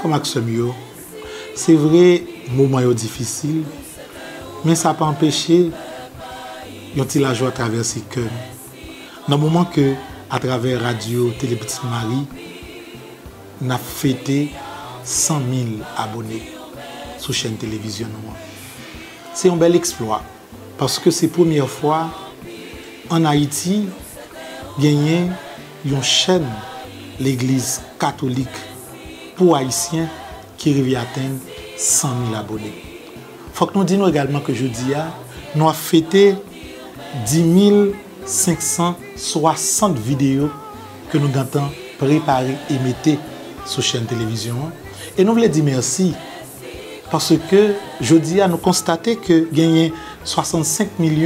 frère Maxime, c'est vrai, moment est difficile, mais ça n'a pas empêché yon ti la joie à traverser cœur. Dans le moment que, à travers Radio Télé Petite Marie, on a fêté 100 000 abonnés sur chaîne télévision. C'est un bel exploit parce que c'est la première fois en Haïti gagné une chaîne l'église catholique pour haïtiens qui arrive à atteindre 100 000 abonnés. Il faut que nous disions également que jeudi nous avons fêté 10 560 vidéos que nous avons préparées et mettées sur la chaîne télévision. Et nous voulons dire merci parce que jeudi nous constatons que gagné 65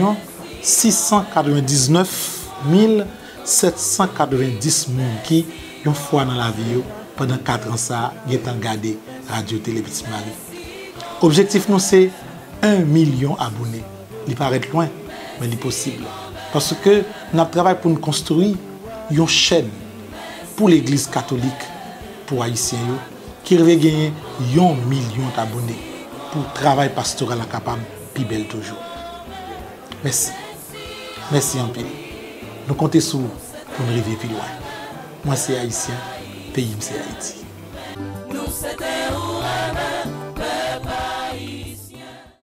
699 790 personnes qui ont foi dans la vie pendant 4 ans ça ont regardé Radio Télé Petite Marie. Objectif nous c'est 1 million d'abonnés. Il paraît loin mais il est possible parce que nous travaillons pour nous construire une chaîne pour l'église catholique pour haïtiens qui veut gagner 1 million d'abonnés pour le travail pastoral capable plus belle toujours. Merci. Merci en pile. Nous comptons sur vous pour nous arriver plus loin. Moi c'est haïtien, pays c'est Haïti.